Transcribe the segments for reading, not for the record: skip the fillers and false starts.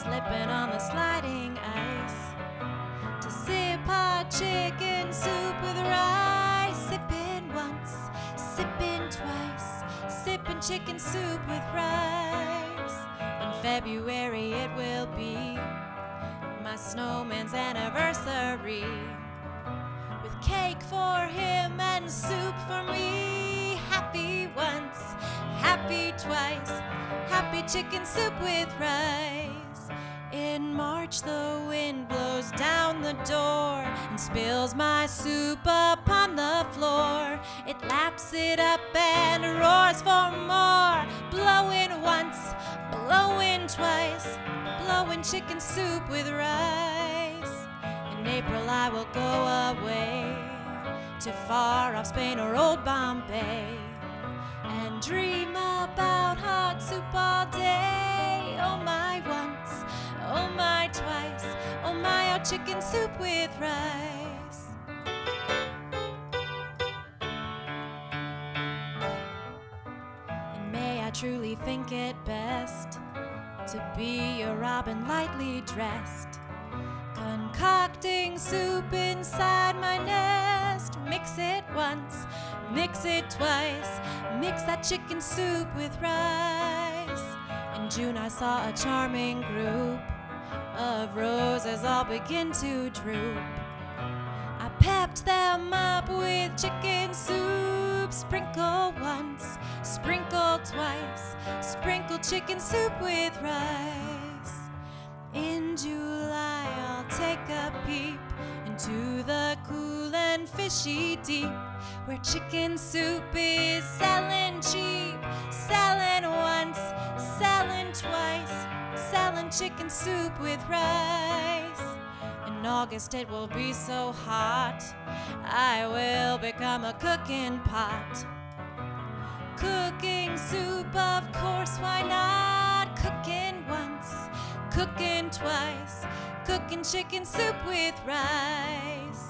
slipping on the sliding ice to sip hot chicken soup with rice. Sipping once, sipping twice, sipping chicken soup with rice. In February it will be my snowman's anniversary, with cake for him and soup for me. Happy once, happy twice, happy chicken soup with rice. In March the wind blows down the door and spills my soup upon the floor. It laps it up and roars for more, blowing once, blowing twice, blowing chicken soup with rice. In April I will go away to far off Spain or old Bombay and dream about hot soup all day. Oh my once, oh my twice, oh my, oh chicken soup with rice. In May I truly think it best to be a robin lightly dressed, concocting soup inside my nest. Mix it once, mix it twice, mix that chicken soup with rice. In June I saw a charming group of roses all begin to droop. I pepped them up with chicken soup. Sprinkle once, sprinkle twice, sprinkle chicken soup with rice. In July I'll take a peep into the cool and fishy deep, where chicken soup is selling cheap, selling once, selling twice, selling chicken soup with rice. In August it will be so hot, I will become a cooking pot. Cooking soup, of course, why not? Cooking once, cooking twice, cooking chicken soup with rice.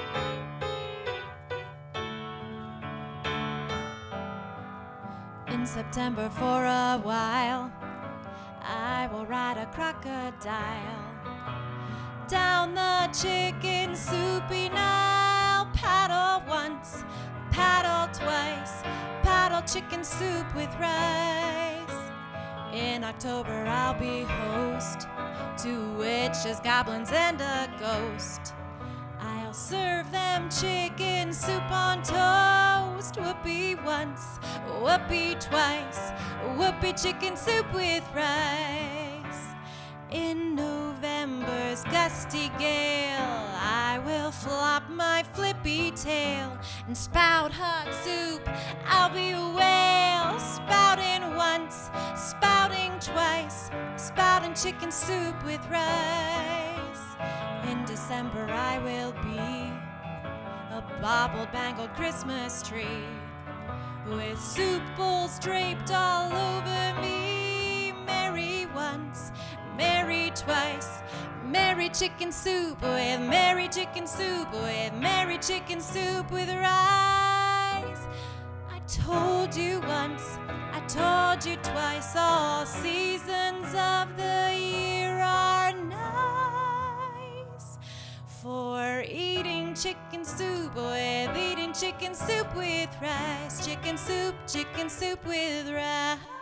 In September for a while I will ride a crocodile down the chicken soupy Nile. Paddle once, paddle twice, paddle chicken soup with rice. In October I'll be host to witches, goblins, and a ghost. I'll serve them chicken soup on toast. Whoopee once, whoopee twice, whoopee chicken soup with rice. In November's gusty gale I will flop my flippy tail and spout hot soup. I'll be a whale, spouting once, spouting twice, spouting chicken soup with rice. In December I will be a baubled, bangled Christmas tree with soup bowls draped all over me. Merry once, merry twice, merry chicken soup with merry chicken soup with merry chicken soup with rice. I told you once, I told you twice, all seasons of the year are nice for eating chicken soup with rice. Chicken soup with rice.